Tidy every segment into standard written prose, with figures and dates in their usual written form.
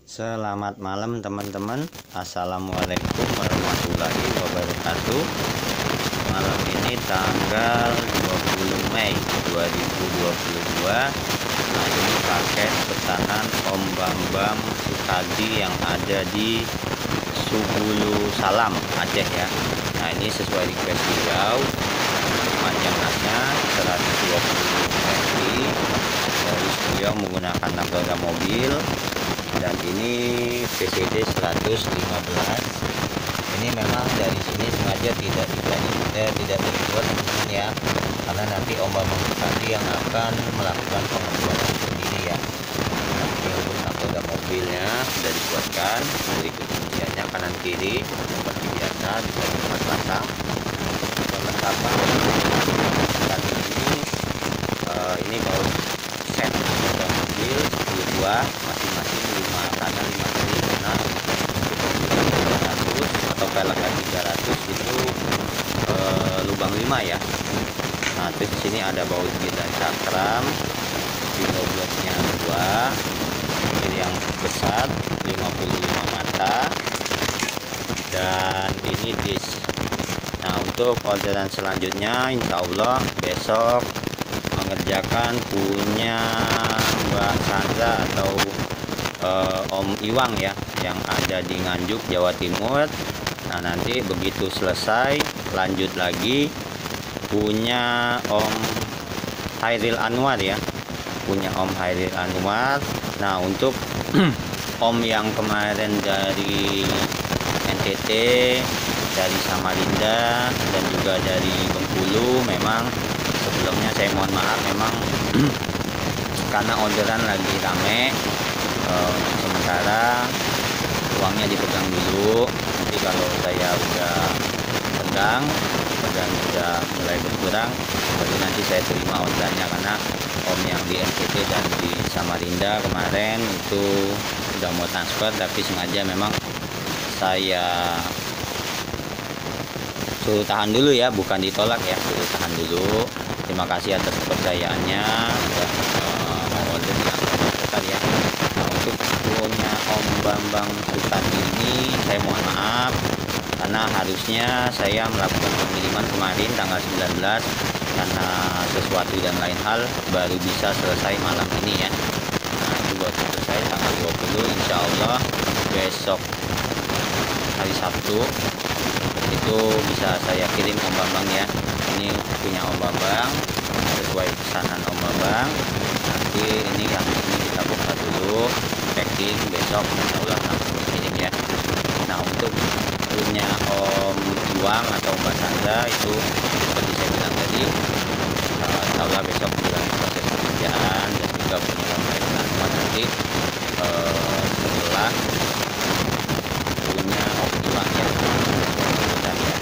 Selamat malam teman-teman. Assalamualaikum warahmatullahi wabarakatuh. Malam ini tanggal 20 Mei 2022. Nah, ini paket pesanan Om Bambang Sukadi yang ada di Subulu Salam, Aceh ya. Nah, ini sesuai request beliau. Panjangnya 120 cm. Dari beliau menggunakan 6 roda mobil. Dan ini PCD 115. Ini memang dari sini sengaja tidak dibuat teman-teman ya, karena nanti Om Bambang Sukadi yang akan melakukan pengembuatan sendiri ya. Nanti untuk nakoda mobilnya sudah dibuatkan, berikut rinciannya kanan kiri seperti biasa, bisa dibuat pasang. Perlengkapan tadi ini baru set nakoda mobil 10 buah, masing-masing 5 kanan 5 kiri kanan, 300 atau pelek 300 itu lubang 5 ya. Nah, terus di sini ada baut dan cakram, video bloknya 2, ini yang besar 55 mata, dan ini disk. Nah, untuk orderan selanjutnya insya Allah besok mengerjakan punya Mbak Sandra atau Om Iwang ya, yang ada di Nganjuk, Jawa Timur. Nah, nanti begitu selesai lanjut lagi punya Om Hairil Anwar ya, punya Om Hairil Anwar. Nah, untuk Om yang kemarin dari NTT, dari Samarinda, dan juga dari Bengkulu, memang sebelumnya saya mohon maaf, memang karena orderan lagi rame. Sementara uangnya dipegang dulu, nanti kalau saya udah pegang dan udah mulai berkurang baru nanti saya terima orderannya, karena Om yang di NTT dan di Samarinda kemarin itu udah mau transfer, tapi sengaja memang saya suruh tahan dulu ya, bukan ditolak ya, suruh tahan dulu. Terima kasih atas kepercayaannya udah order yang besar ya. Nah, untuk punya Om Bambang Sukadi ini saya mohon maaf, karena harusnya saya melakukan pengiriman kemarin tanggal 19, karena sesuatu dan lain hal baru bisa selesai malam ini ya. Nah, itu baru selesai tanggal 20. Insya Allah besok hari Sabtu itu bisa saya kirim Om Bambang ya. Ini punya Om Bambang sesuai pesanan Om Bambang. Nanti ini yang ini kita buka dulu, packing, besok insya Allah langsung dikirim ya. Nah, untuk punya Om Iwang atau Mbak Sandra itu seperti saya bilang tadi, insya Allah besok juga proses pekerjaan, dan juga punya Om Hairil Anwar nanti setelah punya Om Iwang ya. Dan ya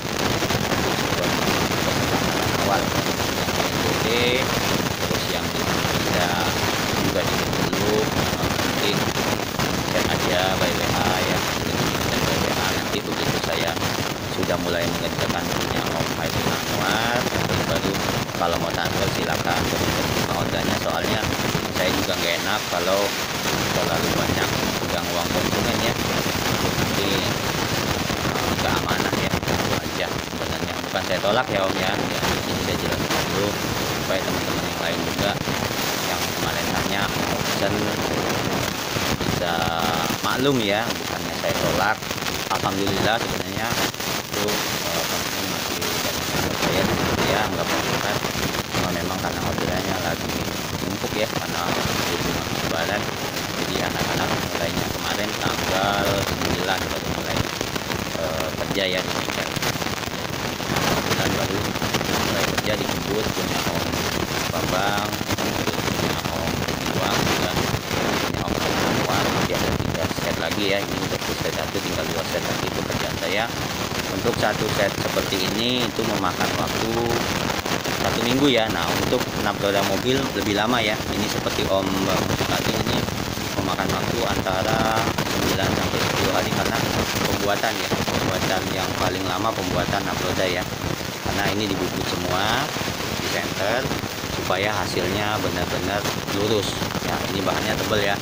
awal yang terus yang tidak juga dulu, nanti chat aja by WA ya, dan by WA nanti begitu saya sudah mulai mengerjakan punya Om Hairil Anwar, nanti baru kalau mau transfer silakan terima ordernya. Soalnya saya juga nggak enak kalau terlalu banyak pegang uang konsumen ya, nanti nggak amanah ya. Itu aja sebenarnya, bukan saya tolak ya Om ya, di sini saya jelaskan dulu supaya teman-teman yang lain juga yang kemarin tanya mau pesan bisa maklum ya, bukannya saya tolak. Alhamdulillah sebenarnya itu konsumen masih banyak yang percaya dengan saya, nggak bongkar. Cuma memang karena orderannya lagi numpuk ya, karena hubungan lebaran, jadi anak-anak mulainya kemarin tanggal 9 baru mulai kerja ya di bengkel. Dan baru mulai kerja dijemput punya Om Bambang, punya Om Iwang, dan punya Om Anwar. Nanti ada 3 set lagi ya, ini udah selesai 1, tinggal 2 set lagi pekerjaan saya. Untuk 1 set seperti ini itu memakan waktu 1 minggu ya. Nah, untuk roda mobil lebih lama ya, ini seperti Om Bambang tadi ini memakan waktu antara 9 sampai 10 hari, karena pembuatan ya, pembuatan yang paling lama pembuatan roda ya, karena ini dibubut semua di center supaya hasilnya benar-benar lurus ya. Ini bahannya tebal ya,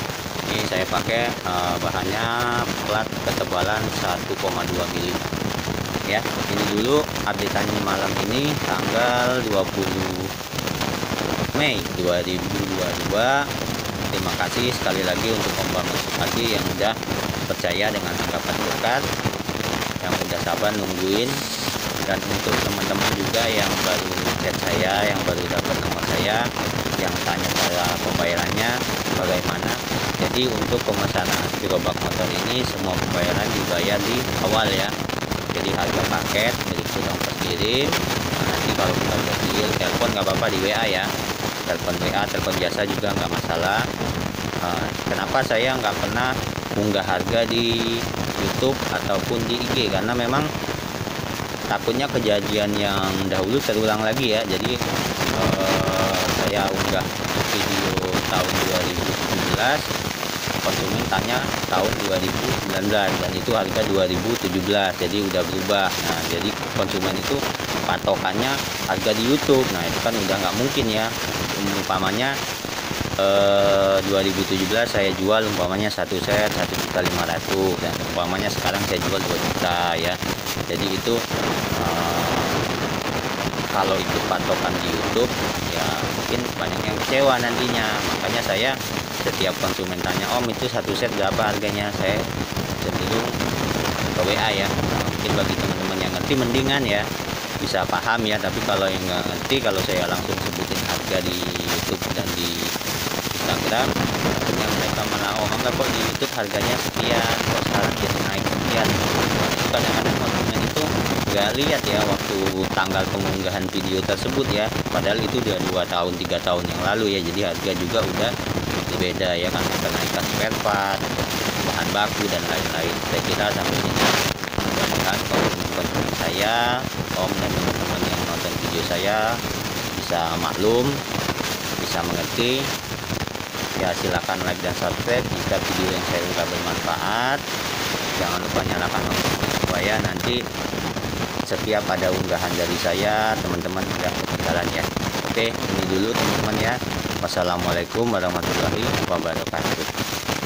Ini saya pakai bahannya plat ketebalan 1,2 mili ya. Ini dulu updateannya malam ini tanggal 20 Mei 2022. Terima kasih sekali lagi untuk pembahasan yang udah percaya dengan tanggapan dekat, yang udah sabar nungguin, dan untuk teman-teman juga yang baru chat saya, yang baru dapat nomor saya, yang tanya cara pembayarannya bagaimana. Jadi untuk pemesanan gerobak motor ini semua pembayaran dibayar di awal ya. Jadi harga paket berikut ongkos kirim. Nah, nanti kalau kita udah deal, telepon nggak apa-apa di WA ya. Telepon WA, telepon biasa juga nggak masalah. Kenapa saya nggak pernah munggah harga di YouTube ataupun di IG, karena memang takutnya kejadian yang dahulu terulang lagi ya. Jadi saya unggah video tahun 2017, konsumen tanya tahun 2019 dan itu harga 2017, jadi udah berubah. Nah, jadi konsumen itu patokannya harga di YouTube. Nah, itu kan udah nggak mungkin ya. Umpamanya 2017 saya jual umpamanya satu set 1.500.000 dan umpamanya sekarang saya jual 2 juta ya. Jadi itu kalau itu patokan di YouTube ya mungkin banyak yang kecewa nantinya. Makanya saya setiap konsumen tanya, Om itu satu set berapa harganya, saya cenderung ke WA ya. Mungkin bagi teman-teman yang ngerti mendingan ya bisa paham ya, tapi kalau yang nggak ngerti, kalau saya langsung sebutin harga di YouTube dan di Instagram, akhirnya mereka malah, oh enggak kok di YouTube harganya sekian, kok sekarang jadi naik sekian. Itu kadang-kadang konsumen itu nggak lihat ya waktu tanggal pengunggahan video tersebut ya, padahal itu udah 2 tahun 3 tahun yang lalu ya. Jadi harga juga udah berbeda ya, karena kenaikan spare part, bahan baku dan lain-lain. Saya kira sampai ini mudah-mudahan konsumen saya, Om dan teman-teman yang nonton video saya bisa maklum, bisa mengerti ya. Silakan like dan subscribe jika video yang saya unggah bermanfaat. Jangan lupa nyalakan lonceng supaya nanti setiap ada unggahan dari saya teman-teman tidak ketinggalan ya. Oke, ini dulu teman-teman ya. Wassalamualaikum warahmatullahi wabarakatuh.